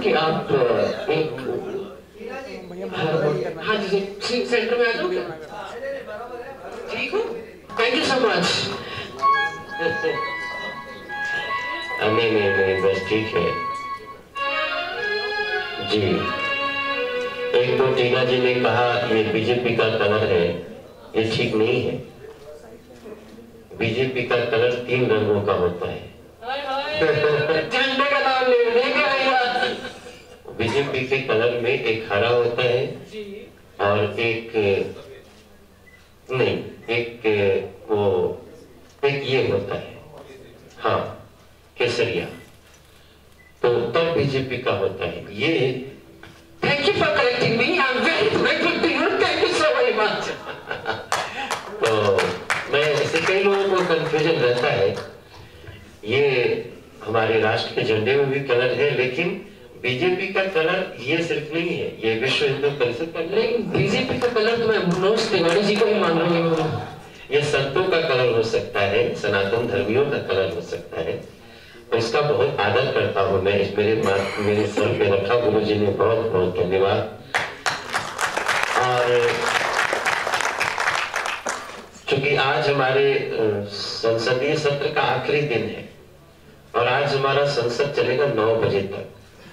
कि आप एक हाँ जी सेंटर में आ जाओ। ठीक हो? Thank you so much. नहीं बस ठीक है जी। एक तो टीना जी ने कहा ये बीजेपी का कलर है, ये ठीक नहीं है। बीजेपी का कलर 3 रंगों का होता है। झंडे का नाम ले भैया। बीजेपी के कलर में एक हरा होता है और एक नहीं, एक ये होता है, हाँ केसरिया, तो तब बीजेपी का होता है ये। Thank you for correcting me, I am very grateful to you, thank you so very much. तो मैं ऐसे कई लोगों को कंफ्यूजन रहता है, ये हमारे राष्ट्र के झंडे में भी कलर है, लेकिन बीजेपी का कलर ये सिर्फ नहीं है, ये विश्व हिंदू परिषद का। लेकिन बीजेपी का कलर तो मैं मनोज तिवारी जी को ही मान रही हूँ। ये संतों का कलर हो सकता है, सनातन धर्मियों का कलर हो सकता है, तो इसका बहुत आदर करता हूँ मैं। मेरे सर पे रखा गुरु जी ने, बहुत बहुत धन्यवाद। और चूंकि आज हमारे संसदीय सत्र का आखिरी दिन है और आज हमारा संसद चलेगा 9 बजे तक।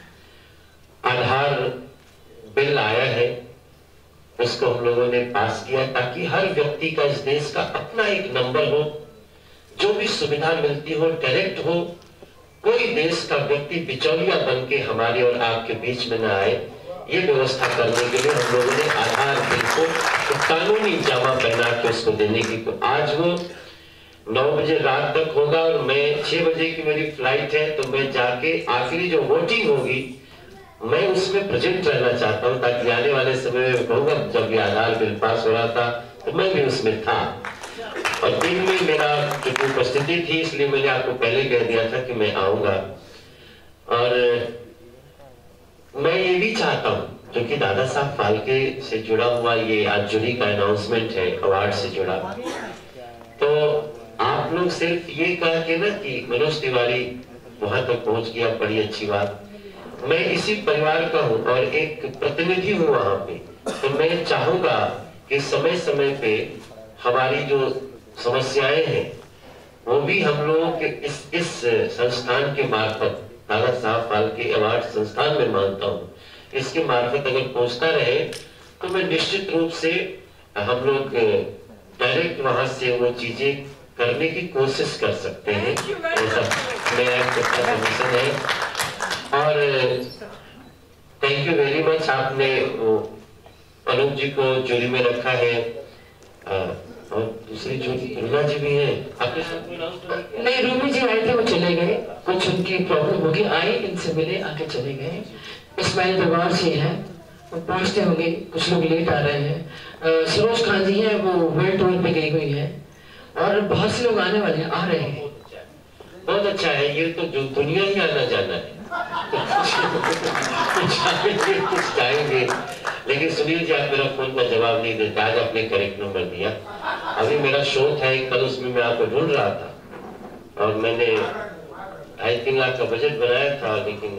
आधार बिल आया है, उसको हम लोगों ने पास किया ताकि हर व्यक्ति का, इस देश का अपना एक नंबर हो, जो भी सुविधा मिलती हो डायरेक्ट हो, कोई देश का व्यक्ति बिचौलिया बन के हमारे और आपके बीच में न आए। ये व्यवस्था करने के लिए हम लोगों ने आधार बिल को कानूनी जामा पहना के उसको देने की, तो आज वो 9 बजे रात तक होगा और मैं 6 बजे की मेरी फ्लाइट है, तो मैं जाके आखिरी जो वोटिंग होगी मैं उसमें प्रेजेंट रहना चाहता हूं, ताकि आने वाले समय में कहूँगा जब ये आधार बिल पास हो रहा था तो मैं भी उसमें था। और दिन में मेरा जो उपस्थिति थी, इसलिए मैंने आपको पहले कह दिया था कि मैं आऊंगा। और मैं ये भी चाहता हूँ, क्योंकि दादा साहब फाल्के से जुड़ा हुआ ये आज जुड़ी का अनाउंसमेंट है, अवार्ड से जुड़ा, तो आप लोग सिर्फ ये कह के ना कि मनोज तिवारी वहां तक पहुंच गया, बड़ी अच्छी बात। मैं इसी परिवार का हूं और एक प्रतिनिधि हूं वहां पे, तो मैं चाहूंगा कि समय समय पे हमारी जो समस्याएं हैं वो भी हम लोगों के इस संस्थान के मार्फत, दादा साहब फाल्के अवार्ड संस्थान में मानता हूँ, इसके मार्फत अगर पहुंचता रहे तो मैं निश्चित रूप से हम लोग डायरेक्ट वहां से वो चीजें करने की कोशिश कर सकते हैं। ऐसा मेरा सबमिशन है। और थैंक यू वेरी मच, आपने अनूप जी को जूरी में रखा है और दूसरी जूरी रुना जी भी है। आपने नहीं, रूमी जी आए थे, वो चले गए, कुछ उनकी प्रॉब्लम होगी, आए इनसे मिले, आके चले गए। इस्माइल दरबार से हैं, वो पहुंचते होंगे, कुछ लोग लेट आ रहे हैं। सरोज खान जी हैं, वो वर्ल्ड टूर पे गई हुई है, और बहुत से लोग आने वाले हैं, आ रहे हैं। बहुत अच्छा है, ये तो जो दुनिया ही आना जाना है। कुछ आएंगे, लेकिन सुनील जी आप मेरा फोन का जवाब नहीं देते, आज आपने करेक्ट नंबर दिया। अभी मेरा शो था एक, कल उसमें मैं आपको ढूंढ रहा था और मैंने 2.5-3 लाख का बजट बनाया था, लेकिन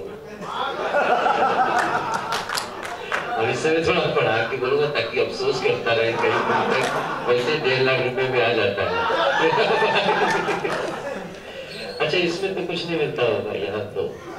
अब इससे मैं थोड़ा पढ़ा के बोलूंगा ताकि अफसोस करता रहे, कहीं वैसे 1.5 लाख रुपए में आ जाता है। अच्छा, इसमें तो कुछ नहीं मिलता होगा यहाँ तो।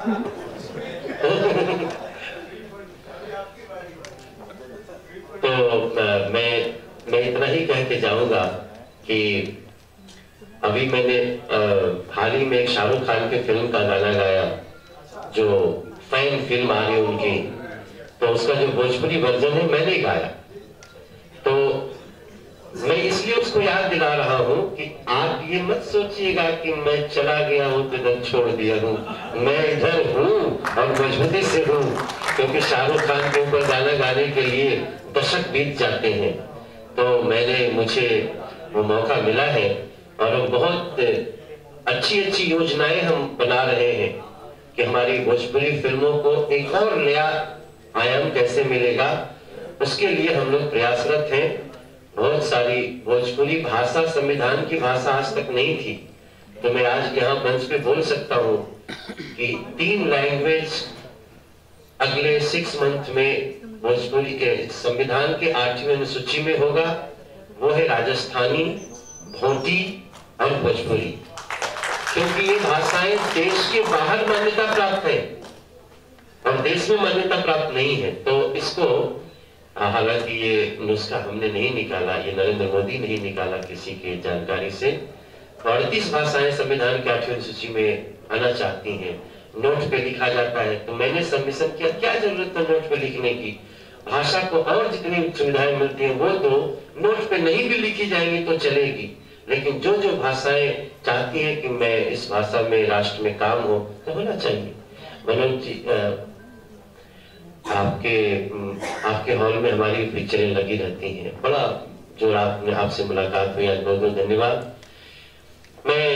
तो मैं इतना ही कह के जाऊंगा कि अभी मैंने हाल ही में एक शाहरुख खान के फिल्म का गाना गाया, जो फैन फिल्म आ रही उनकी, तो उसका जो भोजपुरी वर्जन है मैंने गाया। तो मैं इसलिए उसको याद दिला रहा हूँ कि आप ये मत सोचिएगा कि मैं चला गया हूँ तो इधर छोड़ दिया हूँ, मैं इधर हूँ और मजबूती से हूँ, क्योंकि शाहरुख खान के ऊपर गाना गाने के लिए दशक बीत जाते हैं। तो मुझे वो मौका मिला है और बहुत अच्छी योजनाएं हम बना रहे हैं कि हमारी भोजपुरी फिल्मों को एक और नया आयाम कैसे मिलेगा, उसके लिए हम लोग प्रयासरत हैं। बहुत सारी भोजपुरी भाषा संविधान की भाषा आज तक नहीं थी, तो मैं आज यहाँ मंच पे बोल सकता हूँ कि 3 लैंग्वेज अगले 6 मंथ में भोजपुरी के संविधान के 8वीं अनुसूची में होगा, वो है राजस्थानी, भोटी और भोजपुरी। क्योंकि ये भाषाएं देश के बाहर मान्यता प्राप्त है और देश में मान्यता प्राप्त नहीं है। तो इसको, हालांकि ये नुस्खा हमने नहीं निकाला, ये नरेंद्र मोदी ने ही निकाला किसी की जानकारी से। 38 भाषाएं संविधान की 8वीं अनुसूची में आना चाहती हैं। नोट पे लिखा जाता है, तो मैंने सबमिशन किया, क्या जरूरत है नोट पे लिखने की? भाषा को और जितनी सुविधाएं मिलती हैं वो तो नोट पे नहीं भी लिखी जाएंगी तो चलेगी, लेकिन जो जो भाषाएं चाहती हैं कि मैं इस भाषा में राष्ट्र में काम हो, तो होना चाहिए। मनोज जी, आपके हॉल में हमारी पिक्चरें लगी रहती हैं, बड़ा जो आपसे मुलाकात हुई, आज बहुत बहुत धन्यवाद। मैं